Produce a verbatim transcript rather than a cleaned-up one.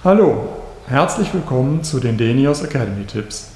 Hallo, herzlich willkommen zu den Denios Academy Tipps.